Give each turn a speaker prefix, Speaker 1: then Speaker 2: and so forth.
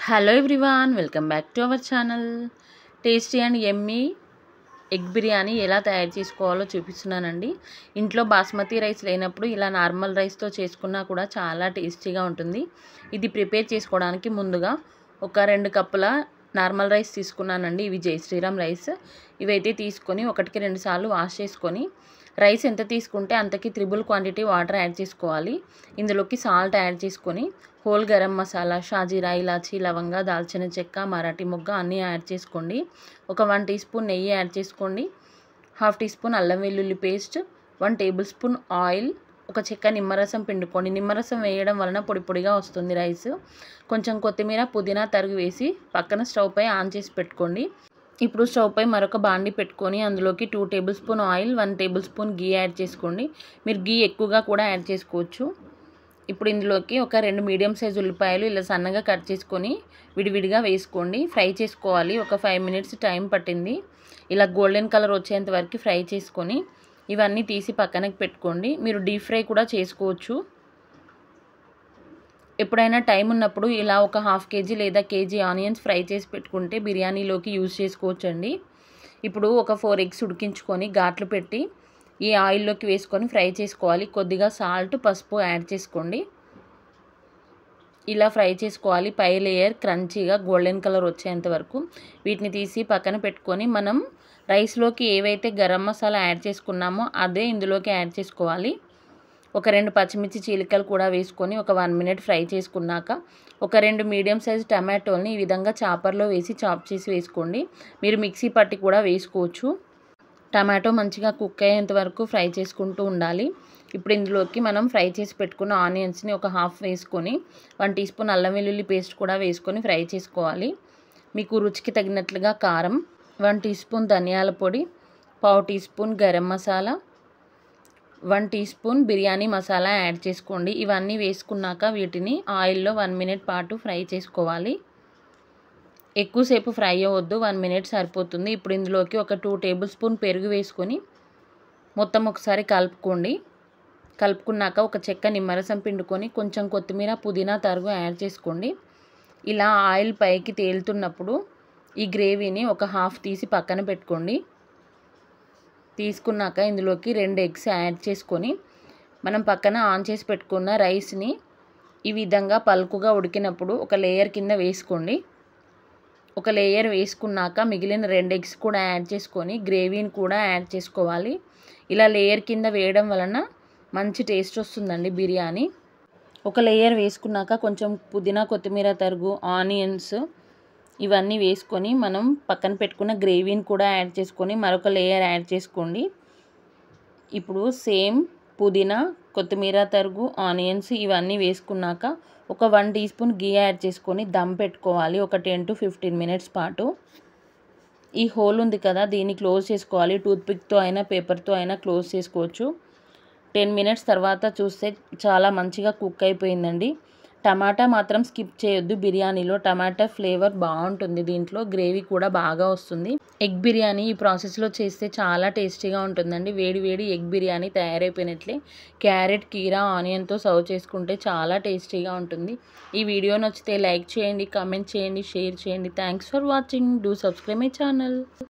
Speaker 1: Hello everyone, welcome back to our channel. Tasty and yummy egg biryani ఎలా తయారు చేసుకోవాలో చూపిస్తున్నానండి. ఇంట్లో బాస్మతి రైస్ లేనప్పుడు ఇలా నార్మల్ రైస్తో చేసుకున్నా కూడా చాలా టేస్టీగా ఉంటుంది. ఇది ప్రిపేర్ చేసుకోవడానికి ముందుగా ఒక 2 కప్పుల నార్మల్ రైస్ తీసుకున్నానండి. ఇవి జై శ్రీరామ్ రైస్. ఇవైతే తీసుకొని 1కి 2 సార్లు వాష్ చేసుకొని, రైస్ ఎంత తీసుకుంటే అంతకి 3 క్వాంటిటీ వాటర్ యాడ్ చేసుకోవాలి. ఇందులోకి సాల్ట్ యాడ్ చేసుకొని, హోల్ గరం మసాలా, షాజీరా, ఇలాచీ, లవంగా, దాల్చిన చెక్క, మరాఠీ మొగ్గ అన్నీ యాడ్ చేసుకోండి. ఒక 1 టీ స్పూన్ నెయ్యి యాడ్ చేసుకోండి. 1/2 టీ స్పూన్ అల్లం వెల్లుల్లి పేస్ట్, 1 టేబుల్ స్పూన్ ఆయిల్, ఒక చెక్క నిమ్మరసం పిండుకోండి. నిమ్మరసం వేయడం వలన పొడి పొడిగా వస్తుంది రైస్. కొంచెం కొత్తిమీర, పుదీనా తరుగు వేసి పక్కన స్టవ్ పై ఆన్ చేసి పెట్టుకోండి. ఇప్పుడు స్టవ్ పై మరొక బాండి పెట్టుకొని అందులోకి 2 tablespoon oil, 1 tablespoon ghee add చేసుకోండి. మీరు గీ ఎక్కువగా కూడా యాడ్ చేసుకోవచ్చు. ఇప్పుడు ఇందులోకి ఒక 2 మీడియం సైజ్ ఉల్లిపాయలు ఇలా సన్నగా కట్ చేసుకొని విడివిడిగా వేసుకోండి. ఫ్రై చేసుకోవాలి. ఒక 5 మినిట్స్ టైం పట్టింది. ఇలా గోల్డెన్ కలర్ వచ్చేంత వరకు ఫ్రై చేసుకొని ఇవన్నీ తీసి పక్కనకి పెట్టుకోండి. మీరు డీప్ ఫ్రై కూడా చేసుకోవచ్చు. ఎప్పుడైనా టైం ఉన్నప్పుడు ఇలా ఒక 1/2 కేజీ లేదా కేజీ ఆనియన్స్ ఫ్రై చేసి పెట్టుకుంటే బిర్యానీలోకి యూజ్ చేసుకోవచ్చండి. ఇప్పుడు ఒక 4 ఎగ్స్ ఉడికించుకొని ఘాట్లు పెట్టి ఈ ఆయిల్లోకి వేసుకొని ఫ్రై చేసుకోవాలి. కొద్దిగా సాల్ట్, పసుపు యాడ్ చేసుకోండి. ఇలా ఫ్రై చేసుకోవాలి. పై లేయర్ క్రంచీగా గోల్డెన్ కలర్ వచ్చేంత వరకు. వీటిని తీసి పక్కన పెట్టుకొని మనం రైస్లోకి ఏవైతే గరం మసాలా యాడ్ చేసుకున్నామో అదే ఇందులోకి యాడ్ చేసుకోవాలి. ఒక 2 పచ్చిమిర్చి చీలికలు కూడా వేసుకొని ఒక 1 మినిట్ ఫ్రై చేసుకున్నాక ఒక 2 మీడియం సైజ్ టమాటోల్ని ఈ విధంగా చాపర్లో వేసి చాప్ చేసి వేసుకోండి. మీరు మిక్సీ పట్టి కూడా వేసుకోవచ్చు. టమాటో మంచిగా కుక్ అయ్యేంత వరకు ఫ్రై చేసుకుంటూ ఉండాలి. ఇప్పుడు ఇందులోకి మనం ఫ్రై చేసి పెట్టుకున్న ఆనియన్స్ని ఒక హాఫ్ వేసుకొని 1 టీ స్పూన్ అల్లం వెల్లుల్లి పేస్ట్ కూడా వేసుకొని ఫ్రై చేసుకోవాలి. మీకు రుచికి తగినట్లుగా కారం, 1 టీ స్పూన్ ధనియాల పొడి, 1/2 teaspoon garam masala, 1 teaspoon biryani masala add చేసుకోండి. ఇవన్నీ వేసుకున్నాక వీటిని ఆయిల్లో 1 మినిట్ పాటు ఫ్రై చేసుకోవాలి. ఎక్కువసేపు ఫ్రై అవ్వద్దు, 1 మినిట్ సరిపోతుంది. ఇప్పుడు ఇందులోకి ఒక 2 టేబుల్ స్పూన్ పెరుగు వేసుకొని మొత్తం ఒకసారి కలుపుకోండి. కలుపుకున్నాక ఒక చెక్క నిమ్మరసం పిండుకొని కొంచెం కొత్తిమీర, పుదీనా తరుగు యాడ్ చేసుకోండి. ఇలా ఆయిల్ పైకి తేలుతున్నప్పుడు ఈ గ్రేవీని ఒక హాఫ్ తీసి పక్కన పెట్టుకోండి. తీసుకున్నాక ఇందులోకి 2 ఎగ్స్ యాడ్ చేసుకొని మనం పక్కన ఆన్ చేసి పెట్టుకున్న రైస్ని ఈ విధంగా పలుకుగా ఉడికినప్పుడు ఒక లేయర్ కింద వేసుకోండి. ఒక లేయర్ వేసుకున్నాక మిగిలిన 2 ఎగ్స్ కూడా యాడ్ చేసుకొని గ్రేవీని కూడా యాడ్ చేసుకోవాలి. ఇలా లేయర్ కింద వేయడం వలన మంచి టేస్ట్ వస్తుందండి బిర్యానీ. ఒక లేయర్ వేసుకున్నాక కొంచెం పుదీనా, కొత్తిమీర తరుగు, ఆనియన్స్ ఇవన్నీ వేసుకొని మనం పక్కన పెట్టుకున్న గ్రేవీని కూడా యాడ్ చేసుకొని మరొక లేయర్ యాడ్ చేసుకోండి. ఇప్పుడు సేమ్ పుదీనా, కొత్తిమీర తరుగు, ఆనియన్స్ ఇవన్నీ వేసుకున్నాక ఒక 1 టీ స్పూన్ గీ యాడ్ చేసుకొని దమ్ పెట్టుకోవాలి ఒక 10 to 15 మినిట్స్ పాటు. ఈ హోల్ ఉంది కదా, దీన్ని క్లోజ్ చేసుకోవాలి. టూత్పిక్తో అయినా పేపర్తో అయినా క్లోజ్ చేసుకోవచ్చు. 10 మినిట్స్ తర్వాత చూస్తే చాలా మంచిగా కుక్ అయిపోయిందండి. టమాటా మాత్రం స్కిప్ చేయొద్దు. బిర్యానీలో టమాటా ఫ్లేవర్ బాగుంటుంది. దీంట్లో గ్రేవీ కూడా బాగా వస్తుంది. ఎగ్ బిర్యానీ ఈ ప్రాసెస్లో చేస్తే చాలా టేస్టీగా ఉంటుందండి. వేడి వేడి ఎగ్ బిర్యానీ తయారైపోయినట్లే. క్యారెట్, కీరా, ఆనియన్తో సర్వ్ చేసుకుంటే చాలా టేస్టీగా ఉంటుంది. ఈ వీడియో నచ్చితే లైక్ చేయండి, కామెంట్ చేయండి, షేర్ చేయండి. Thanks for watching. Do subscribe my channel.